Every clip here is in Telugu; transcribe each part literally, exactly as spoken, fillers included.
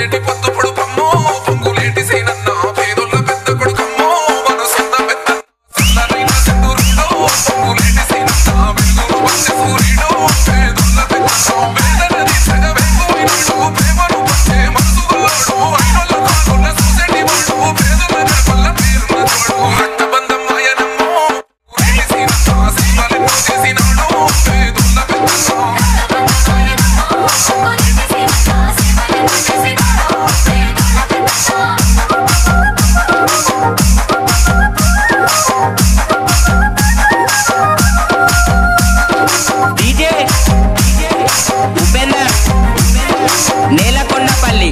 పూసేటి పొద్దు పొడుపమ్మో పొంగులేటి సీనన్న పేదోళ్ళ పెద్ద కొడుకమ్మో మనసున్న పెద్ద చల్లనైన సింధూరుడో పొంగులేటి సీనన్న వెలుగును వచ్చే సూర్యుడో పేదోళ్ళ పెద్ద వేదనని సగవెక్కువైనాడు ప్రేమను పంచే మనసుగోడు అయినోళ్ళ కాళ్ళ చూసేటి వాడు పేదోళ్ళ పల్ల పేరున్న తోడు రక్తబంధం ఆయనమ్మో పొంగులేటి సీనన్న సీమలెన్నో చేసినాడు పేదోళ్ళ పెద్ద Upender నేలకొండపల్లి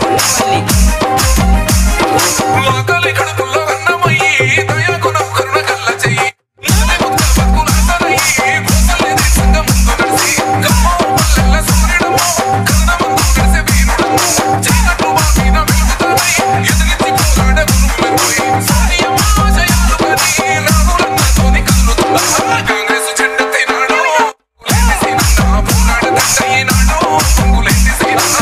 లాకలి కడుపుల్లో అన్నమయ్యి దయాకొనం కరుణ కల్ల చెయ్యి నాది ముక్క బతుకులాసనయ్యి కోసలేది సంగం ముందు నడిసి గమ్మో పల్లెల్ల సూర్యుడమో కరుణమందు నడిసే వీరుడమో చీకట్లు బాపిన వెలుగుతానయ్యి ఎదిరించి పోరాడే గురువులెంపోయి సోనియమ్మ ఆశయాలు కని రాహులన్నతోని కదులుతున్నా కాంగ్రెస్ జెండ తినాడు పొంగులేటి సీనన్న పోరాడ దండయినాడు పొంగులేటి సీనన్న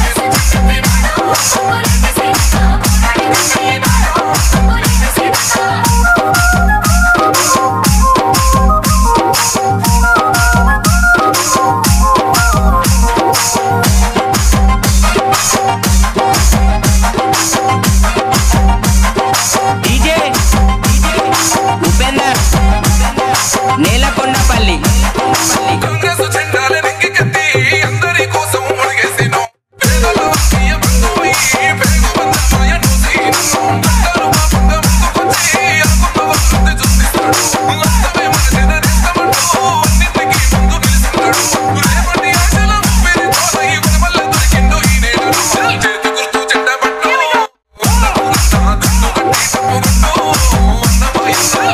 డీజే ఉపేందర్ నేలకొండపల్లి కాంగ్రెస్ జెండాలే నెక్కికెత్తి అందరి కోసం అడిగేసినో పేదల ఆత్మీయ బంధువై పేగు బంధమాయ నూసినో దండాలు మా బంధ ముందుకొచ్చి ఆకున్న వస్తుంది చూపిస్తాడు లస్తమే మన జనరిస్తామంటూ అన్నింటికీ ముందు నిలుస్తున్నాడు రేపటి ఆశల ఊపిరితో ఈ ఉడమల్ల దొరికిండు ఈ నేడను చేతి గుర్తు జెండా పట్టు అన్నపూర్ణ దండు కట్టి తప్పుగట్టు అన్నమాయ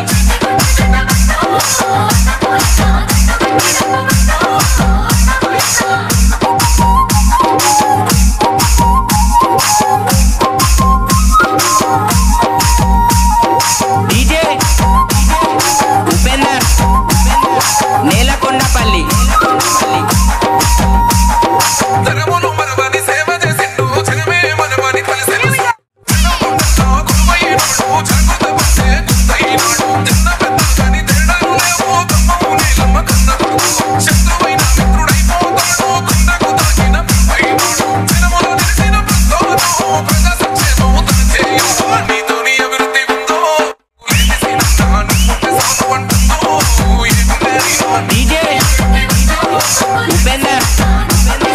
డీజే ఉపేందర్ నేలకొండపల్లి తరములు మరవని సేవ చేసిండు జనమే మనవని తెలిసిండు జనముండతో గురువైనాడు జాగృత పడితే గుర్తయినాడు చిన్న పెద్ద కాని తేడాలు లేవు కమ్మము నీలమ్మ కన్న కొడుకు శత్రువైన మిత్రుడైపోతాడు గుండెకు తాకిన పిలుపైనాడు జనములో నిలిచిన ప్రస్తోను ప్రజా సంక్షేమము తన చేయు నీతోని అభివృద్ధి ఉందో పొంగులేటి సీనన్న నువ్వుంటే సాగు అంటుందో ఏముందేనో డీజే ఉపేందర్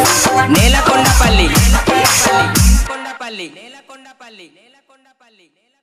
నేలకొండపల్లి నేలకొండపల్లి నేలకొండపల్లి నేలకొండపల్లి